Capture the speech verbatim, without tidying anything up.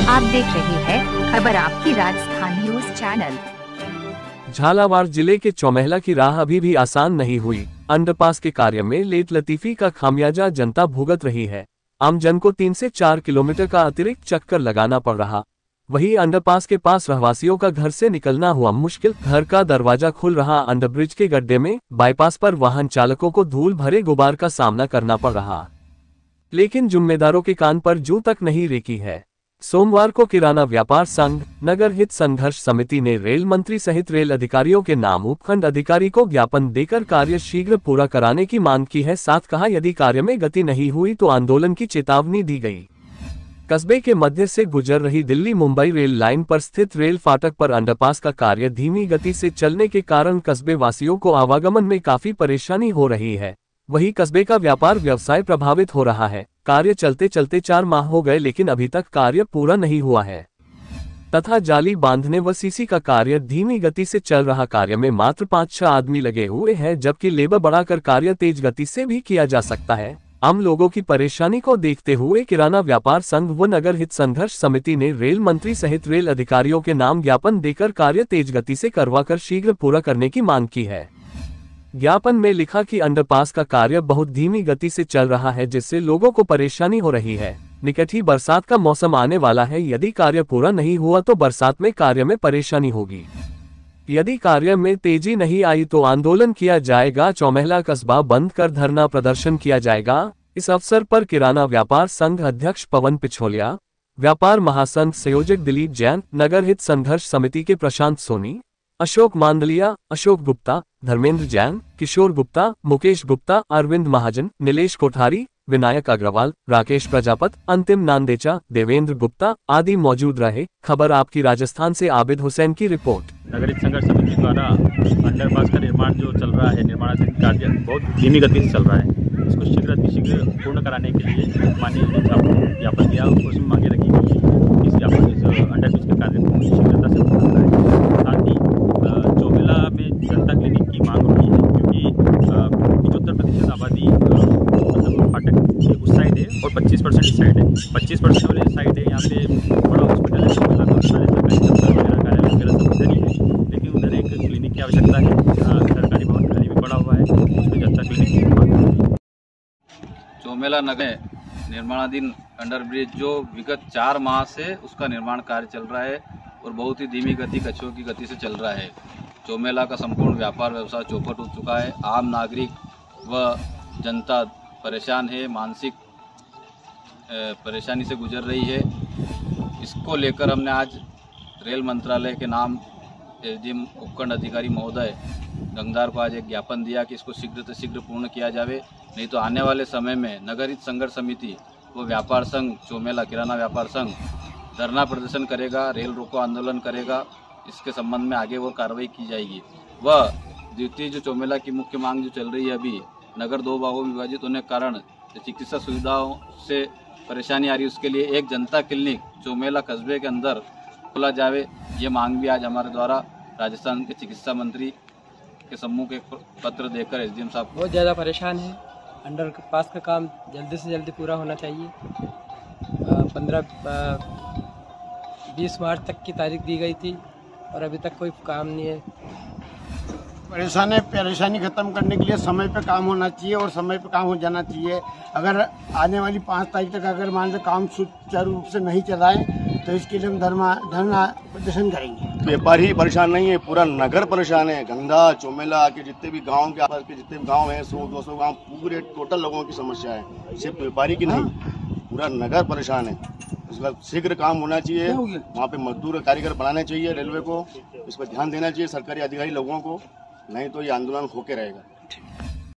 आप देख रहे हैं खबर आपकी राजस्थान न्यूज चैनल। झालावाड़ जिले के चौमेहला की राह अभी भी आसान नहीं हुई। अंडरपास के कार्य में लेट लतीफी का खामियाजा जनता भुगत रही है। आम जन को तीन से चार किलोमीटर का अतिरिक्त चक्कर लगाना पड़ रहा। वहीं अंडरपास के पास रहवासियों का घर से निकलना हुआ मुश्किल। घर का दरवाजा खुल रहा अंडरब्रिज के गड्ढे में। बाईपास पर वाहन चालकों को धूल भरे गुबार का सामना करना पड़ रहा, लेकिन जिम्मेदारों के कान पर जू तक नहीं रेकी है। सोमवार को किराना व्यापार संघ नगर हित संघर्ष समिति ने रेल मंत्री सहित रेल अधिकारियों के नाम उपखंड अधिकारी को ज्ञापन देकर कार्य शीघ्र पूरा कराने की मांग की है। साथ कहा, यदि कार्य में गति नहीं हुई तो आंदोलन की चेतावनी दी गई। कस्बे के मध्य से गुजर रही दिल्ली मुंबई रेल लाइन पर स्थित रेल फाटक पर अंडरपास का कार्य धीमी गति से चलने के कारण कस्बे वासियों को आवागमन में काफी परेशानी हो रही है। वहीं कस्बे का व्यापार व्यवसाय प्रभावित हो रहा है। कार्य चलते चलते चार माह हो गए, लेकिन अभी तक कार्य पूरा नहीं हुआ है तथा जाली बांधने व सीसी का कार्य धीमी गति से चल रहा। कार्य में मात्र पाँच छह आदमी लगे हुए हैं, जबकि लेबर बढ़ाकर कार्य तेज गति से भी किया जा सकता है। आम लोगों की परेशानी को देखते हुए किराना व्यापार संघ व नगर हित संघर्ष समिति ने रेल मंत्री सहित रेल अधिकारियों के नाम ज्ञापन देकर कार्य तेज गति से करवाकर शीघ्र पूरा करने की मांग की है। ज्ञापन में लिखा कि अंडरपास का कार्य बहुत धीमी गति से चल रहा है, जिससे लोगों को परेशानी हो रही है। निकट ही बरसात का मौसम आने वाला है। यदि कार्य पूरा नहीं हुआ तो बरसात में कार्य में परेशानी होगी। यदि कार्य में तेजी नहीं आई तो आंदोलन किया जाएगा। चौमेहला कस्बा बंद कर धरना प्रदर्शन किया जाएगा। इस अवसर पर किराना व्यापार संघ अध्यक्ष पवन पिछोलिया, व्यापार महासंघ संयोजक दिलीप जैन, नगर हित संघर्ष समिति के प्रशांत सोनी, अशोक मांडलिया, अशोक गुप्ता, धर्मेंद्र जैन, किशोर गुप्ता, मुकेश गुप्ता, अरविंद महाजन, नीलेश कोठारी, विनायक अग्रवाल, राकेश प्रजापत, अंतिम नांदेचा, देवेंद्र गुप्ता आदि मौजूद रहे। खबर आपकी राजस्थान से आबिद हुसैन की रिपोर्ट। नगरित संघर्ष समिति द्वारा अंडरपास का निर्माण जो चल रहा है, निर्माणाधीन कार्य बहुत धीमी गति से चल रहा है। इसको शीघ्र अतिशीघ्र पूर्ण कराने के लिए माननीय साहब ने ज्ञापन दिया, उसमें मांगे रखी गई है। इस ज्ञापन इस अंडरब्रिज का कार्य को शीघ्रता से पूर्ण कराएं। साथ ही चौमेहला में जनता क्लिनिक की मांग हुई है, क्योंकि पचहत्तर प्रतिशत आबादी फाटक उस साइड है और पच्चीस परसेंट इस साइड है। पच्चीस परसेंट वाले साइड है, यहाँ पे बड़ा हॉस्पिटल है, चौमेहला का सरकारी दफ्तर कार्यालय वगैरह सब उधर ही है, लेकिन उधर एक क्लिनिक की आवश्यकता है। सरकारी भवन खाली भी पड़ा हुआ है, उसमें जनता क्लिनिक की मांग है। चौमेहला नगर निर्माणाधीन अंडरब्रिज जो विगत चार माह से उसका निर्माण कार्य चल रहा है और बहुत ही धीमी गति कछुओं की गति से चल रहा है। चौमेहला का संपूर्ण व्यापार व्यवसाय चौपट हो चुका है। आम नागरिक व जनता परेशान है, मानसिक परेशानी से गुजर रही है। इसको लेकर हमने आज रेल मंत्रालय के नाम एसडीएम उपखंड अधिकारी महोदय गंगदार को आज एक ज्ञापन दिया कि इसको शीघ्र से शीघ्र पूर्ण किया जावे, नहीं तो आने वाले समय में नगरित संघर्ष समिति व व्यापार संघ चौमेहला किराना व्यापार संघ धरना प्रदर्शन करेगा, रेल रोको आंदोलन करेगा। इसके संबंध में आगे वो कार्रवाई की जाएगी। वह द्वितीय जो चौमेहला की मुख्य मांग जो चल रही है, अभी नगर दो भागों में विभाजित होने के कारण चिकित्सा सुविधाओं से परेशानी आ रही है, उसके लिए एक जनता क्लिनिक चौमेहला कस्बे के अंदर खोला जावे। ये मांग भी आज हमारे द्वारा राजस्थान के चिकित्सा मंत्री के सम्मुख एक पत्र देकर एसडीएम साहब बहुत ज़्यादा परेशान है। अंडर पास का काम जल्दी से जल्दी पूरा होना चाहिए। पंद्रह बीस मार्च तक की तारीख दी गई थी और अभी तक कोई काम नहीं है। परेशानी परेशानी ख़त्म करने के लिए समय पे काम होना चाहिए और समय पे काम हो जाना चाहिए। अगर आने वाली पाँच तारीख तक अगर मान लो काम सुचारू रूप से नहीं चलाए तो इसके लिए हम धरना धरना प्रदर्शन करेंगे। व्यापारी परेशान नहीं है, पूरा नगर परेशान है। गंगा चौमेहला के जितने भी गांव के आसपास के जितने भी गांव हैं, सौ दो सौ गाँव, पूरे टोटल लोगों की समस्या है, सिर्फ व्यापारी की नहीं, पूरा नगर परेशान है। इसका शीघ्र काम होना चाहिए। वहाँ पे मजदूर कारीगर बनाने चाहिए, रेलवे को इस पर ध्यान देना चाहिए, सरकारी अधिकारी लोगों को, नहीं तो ये आंदोलन होके रहेगा।